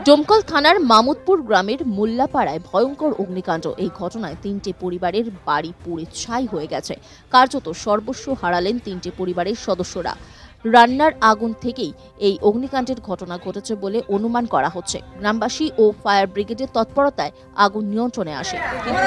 ডোমকল থানার মামুদপুর গ্রামের মোল্লাপাড়ায় ভয়ঙ্কর অগ্নিকাণ্ড। এই ঘটনায় 3টে পরিবারের বাড়ি পুড়ে ছাই হয়ে গেছে। কার্যত সর্বস্ব হারালেন 3টে পরিবারের সদস্যরা। রান্নার আগুন থেকেই এই অগ্নিকাণ্ডের ঘটনা ঘটেছে বলে অনুমান করা হচ্ছে। গ্রামবাসী ও ফায়ার ব্রিগেডের তৎপরতায় আগুন নিয়ন্ত্রণে আসে।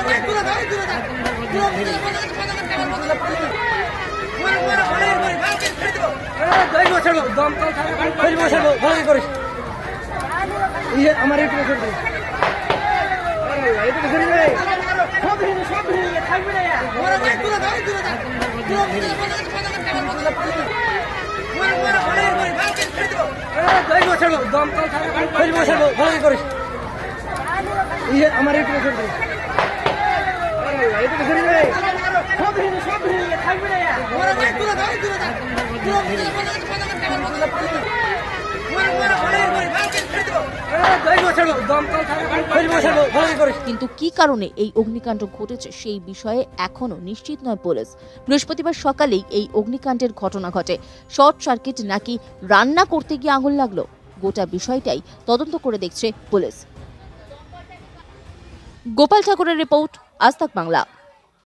কিন্তু কি কারণে এই অগ্নিকাণ্ড ঘটেছে সেই বিষয়ে এখনো নিশ্চিত নয় পুলিশ। বৃহস্পতিবার সকালেই এই অগ্নিকাণ্ডের ঘটনা ঘটে। শর্ট সার্কিট নাকি রান্না করতে গিয়ে আগুন লাগলো, গোটা বিষয়টাই তদন্ত করে দেখছে পুলিশ। গোপাল ঠাকুরের রিপোর্ট, আজ তাক বাংলা।